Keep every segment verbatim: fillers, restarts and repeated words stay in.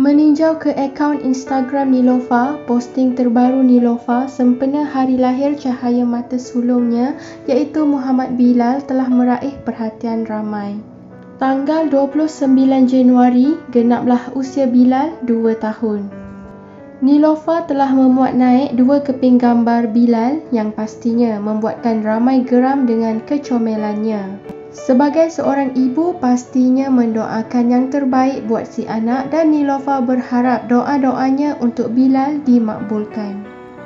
Meninjau ke akaun Instagram Neelofa, posting terbaru Neelofa sempena hari lahir cahaya mata sulungnya iaitu Muhammad Bilal telah meraih perhatian ramai. Tanggal dua puluh sembilan Januari, genaplah usia Bilal dua tahun. Neelofa telah memuat naik dua keping gambar Bilal yang pastinya membuatkan ramai geram dengan kecomelannya. Sebagai seorang ibu, pastinya mendoakan yang terbaik buat si anak dan Neelofa berharap doa-doanya untuk Bilal dimakbulkan.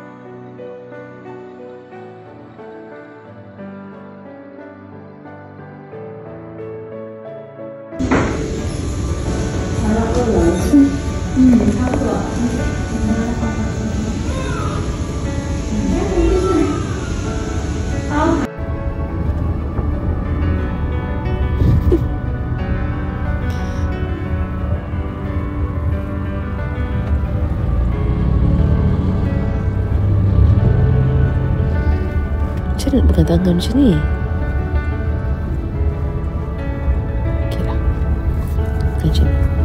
Macam mana nak pegang tangan macam ni? Okey lah. Macam ni.